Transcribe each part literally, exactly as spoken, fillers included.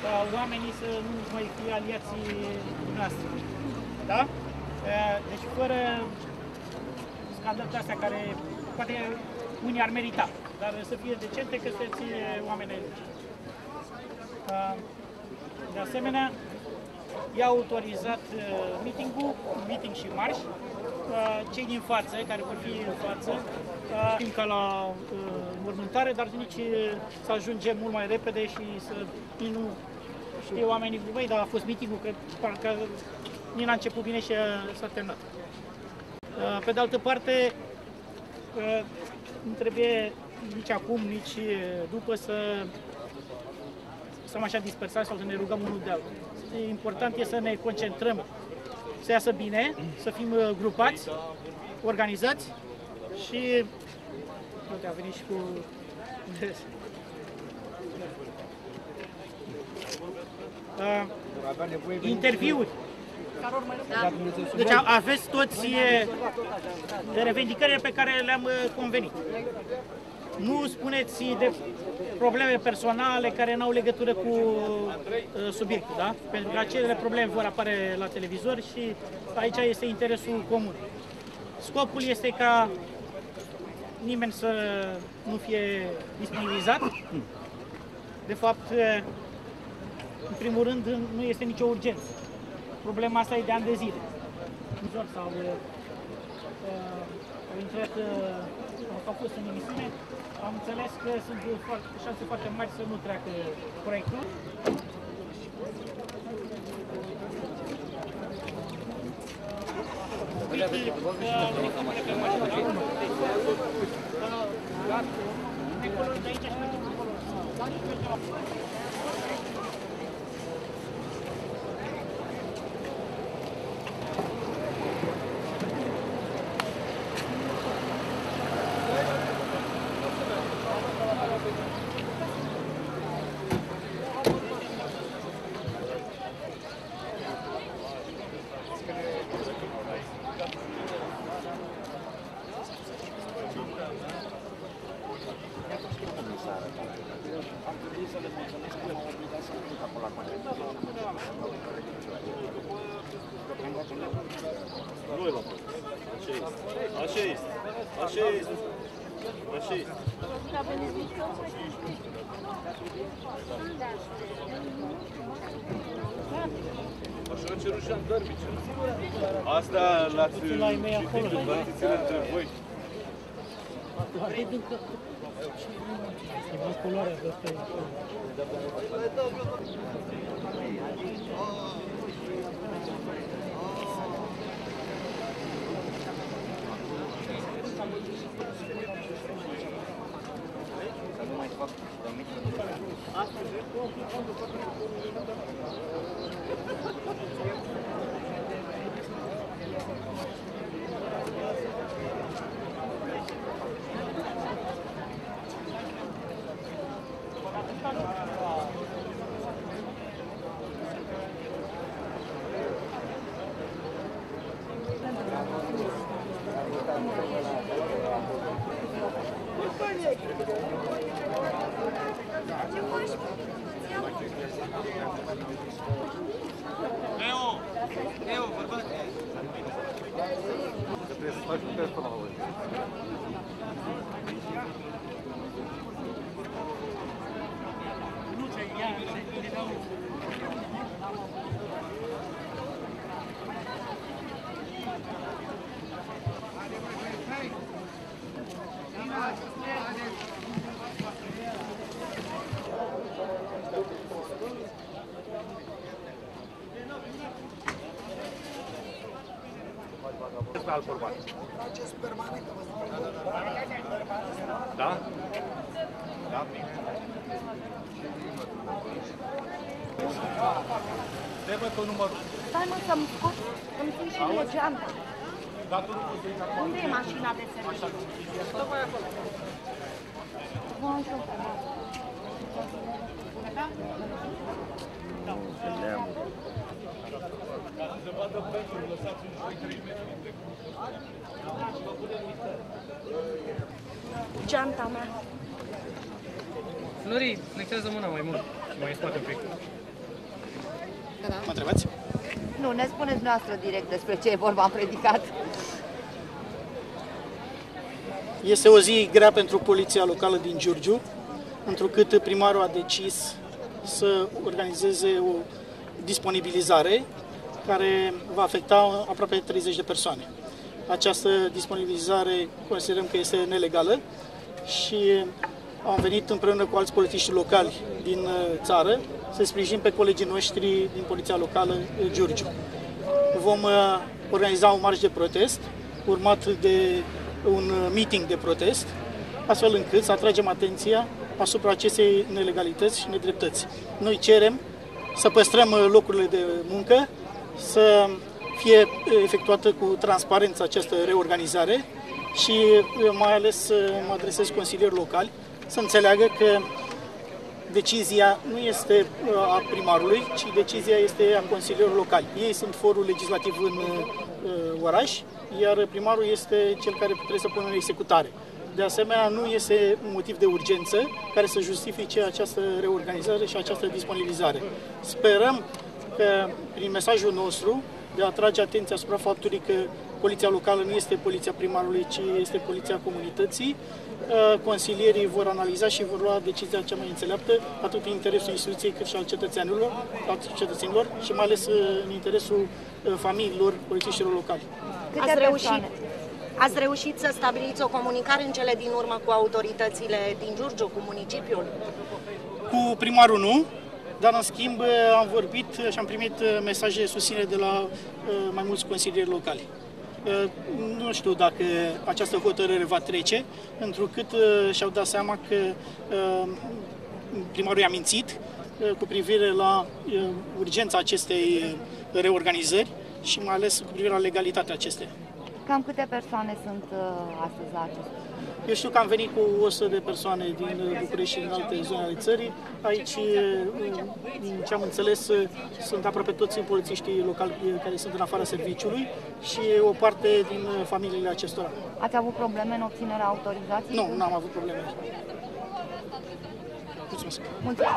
ca oamenii să nu mai fie aliații noastre. Da? Deci fără scandările astea care poate unii ar merita, dar să fie decente că să ție oamenii aici. De asemenea, i-a autorizat meeting-ul, meeting și marș, cei din față, care vor fi în față, timp ca la mormântare, dar nici să ajungem mult mai repede și să nu știe oamenii, băi, dar a fost meeting-ul, că parcă nici n-a început bine și s-a terminat. Pe de altă parte, nu trebuie nici acum, nici după să stăm așa dispersați sau să ne rugăm unul de altul. Important e să ne concentrăm, să iasă bine, să fim grupați, organizați și uite, a venit și cu uh, interviuri. Da. Deci aveți toți revendicările pe care le-am convenit. Nu spuneți de probleme personale care nu au legătură cu uh, subiectul, da? Pentru că acele probleme vor apare la televizor și aici este interesul comun. Scopul este ca nimeni să nu fie disponibilizat. De fapt, în primul rând, nu este nicio urgență. Problema asta e de ani de zile. Sau uh, au intrat, uh, au fost în emisiune, am înțeles că sunt foarte, șanse foarte mari să nu treacă proiectul. Așa este. Așa este. Așa este. Așa cerut jandarmii. Asta l-ați citit în partițele între voi. Culoarea de asta e. Leo! Leo, bărbat! Trebuie să faci un test până la urmă. Nu ce ia, le dau. Alt format. Da? Da? Trebuie cu numărul. Stai mă să-mi scot, îmi ții și mie geanta. Dar tu nu poți să iei acolo. Unde e mașina de serviciu? Tocmai acolo. Bonjour. Ca să se vadă pentru, lăsați un doi trei metri. Geanta mea. Flori, flexează mâna mai mult și mai spate un pic. Da, da. Mă întrebați? Nu, ne spuneți noastră direct despre ce e vorba în predicat. Este o zi grea pentru Poliția Locală din Giurgiu, întrucât primarul a decis să organizeze o disponibilizare care va afecta aproape treizeci de persoane. Această disponibilizare considerăm că este nelegală și am venit împreună cu alți polițiști locali din țară să sprijinim pe colegii noștri din Poliția Locală Giurgiu. Vom organiza un marș de protest, urmat de un meeting de protest, astfel încât să atragem atenția asupra acestei nelegalități și nedreptăți. Noi cerem să păstrăm locurile de muncă, să fie efectuată cu transparență această reorganizare și mai ales mă adresez consilierilor locali să înțeleagă că decizia nu este a primarului, ci decizia este a consilierilor locali. Ei sunt forul legislativ în oraș, iar primarul este cel care trebuie să pună în executare. De asemenea, nu este un motiv de urgență care să justifice această reorganizare și această disponibilizare. Sperăm că prin mesajul nostru de a atrage atenția asupra faptului că Poliția Locală nu este poliția primarului, ci este poliția comunității, consilierii vor analiza și vor lua decizia cea mai înțeleaptă, atât în interesul instituției cât și al cetățenilor, al cetățenilor și mai ales în interesul familiilor polițiștilor locali. Ați reușit, ați reușit să stabiliți o comunicare în cele din urmă cu autoritățile din Giurgiu, cu municipiul? Cu primarul nu, dar în schimb am vorbit și am primit mesaje susținere de la mai mulți consilieri locali. Nu știu dacă această hotărâre va trece, întrucât și-au dat seama că primarul i-a mințit cu privire la urgența acestei reorganizări și mai ales cu privire la legalitatea acesteia. Cam câte persoane sunt astăzi la acest? Eu știu că am venit cu o sută de persoane din București și din alte zone ale țării. Aici, ce am înțeles, sunt aproape toți polițiștii locali care sunt în afara serviciului și o parte din familiile acestora. Ați avut probleme în obținerea autorizației? Nu, nu am avut probleme. Mulțumesc. Mulțumesc.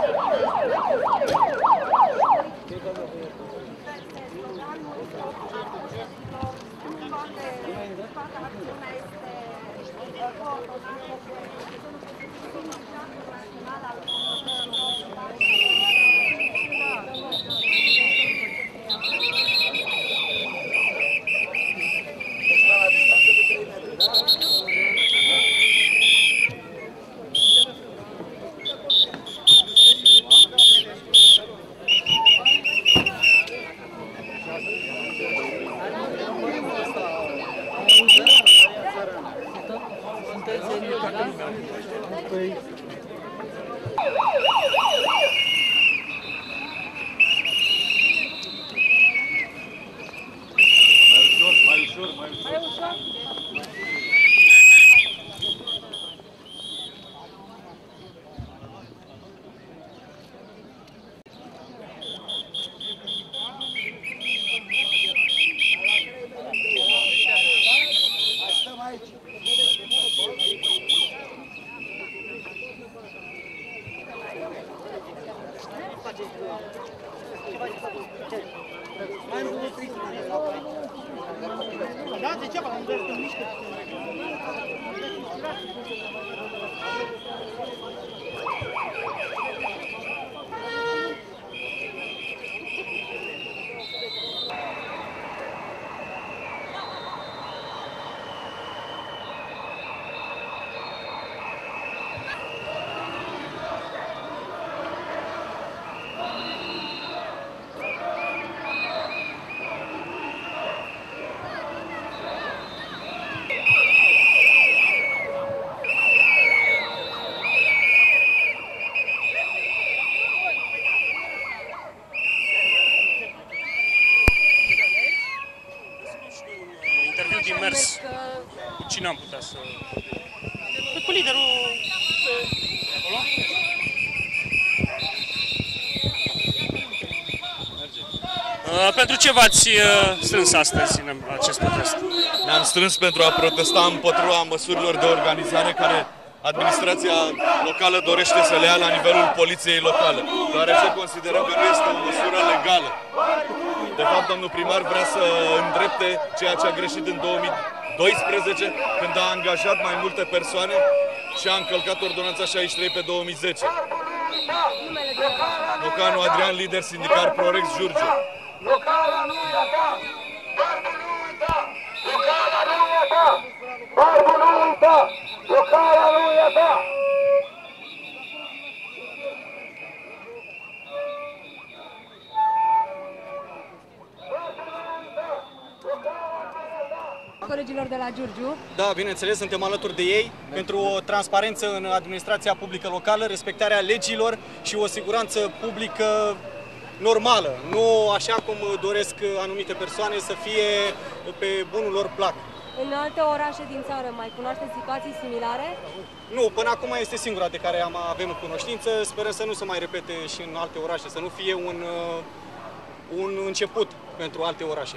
Da, degeaba, nu doar că mișcă. Din mers. Cu cine am putea să... Cu liderul acolo? Uh, pentru ce v-ați uh, strâns astăzi în acest protest? Ne-am strâns pentru a protesta împotriva măsurilor de organizare care administrația locală dorește să le ia la nivelul poliției locale, deoarece considerăm că nu este o măsură legală. De fapt, domnul primar vrea să îndrepte ceea ce a greșit în două mii doisprezece, când a angajat mai multe persoane și a încălcat ordonanța șaizeci și trei pe două mii zece. Locanu Adrian, lider sindical Prorex Giurgiu. Locala nu e a ta! Barbu nu uita! Locala nu e a ta! Barbu nu uita! Locala nu e a ta! Colegilor de la Giurgiu. Da, bineînțeles, suntem alături de ei pentru o transparență în administrația publică locală, respectarea legilor și o siguranță publică normală, nu așa cum doresc anumite persoane să fie pe bunul lor plac. În alte orașe din țară mai cunoaște situații similare? Nu, până acum este singura de care am, avem cunoștință, sperăm să nu se mai repete și în alte orașe, să nu fie un, un început pentru alte orașe.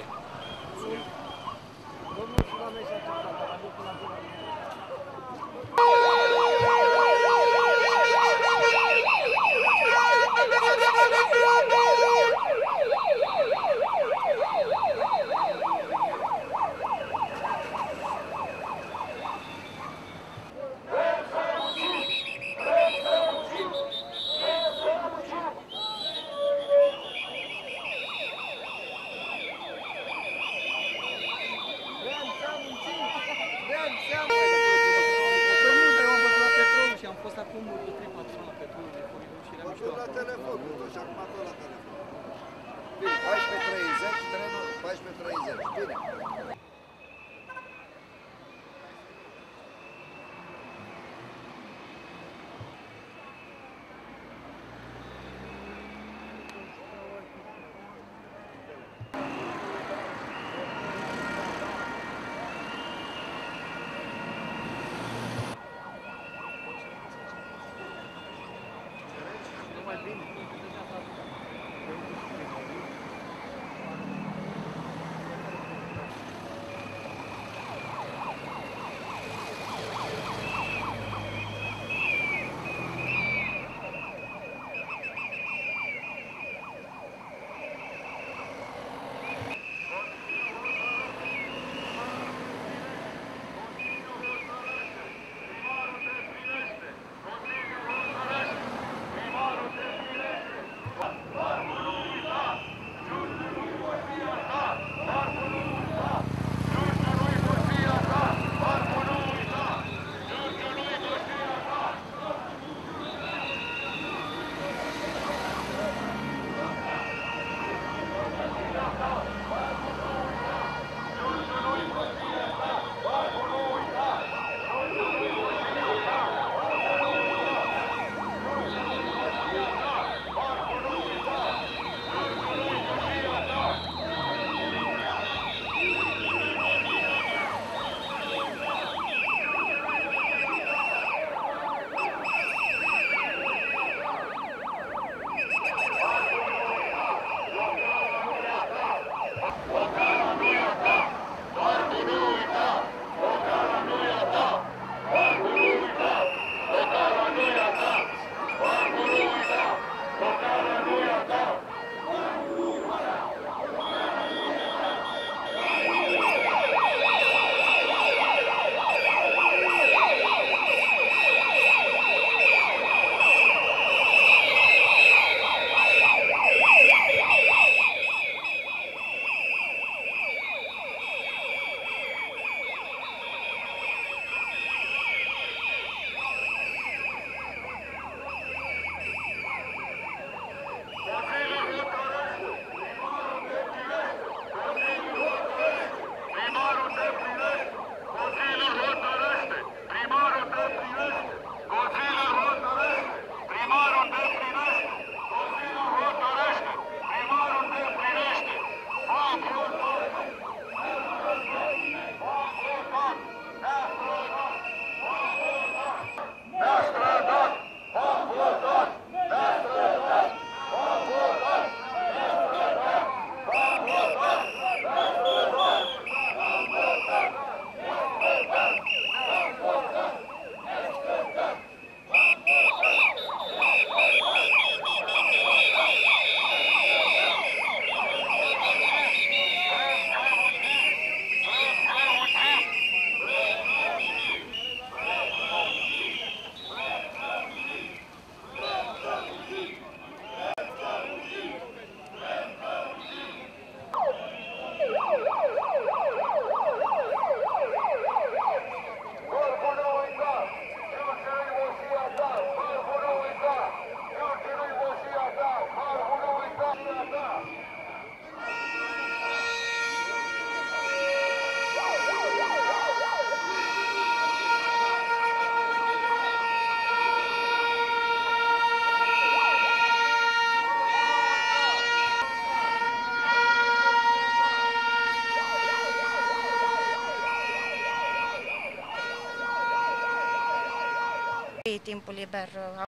timpul liber